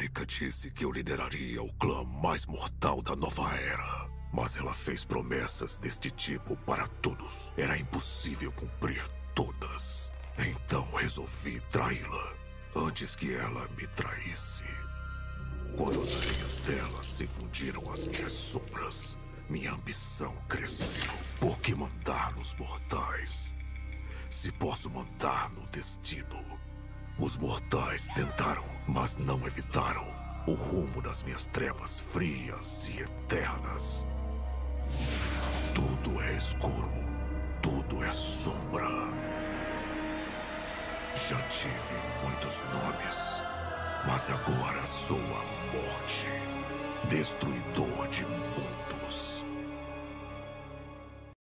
Cílica disse que eu lideraria o clã mais mortal da nova era. Mas ela fez promessas deste tipo para todos. Era impossível cumprir todas. Então resolvi traí-la antes que ela me traísse. Quando as areias dela se fundiram às minhas sombras, minha ambição cresceu. Por que mandar nos mortais? Se posso mandar no destino. Os mortais tentaram, mas não evitaram o rumo das minhas trevas frias e eternas. Tudo é escuro, tudo é sombra. Já tive muitos nomes, mas agora sou a morte, destruidor de mundos.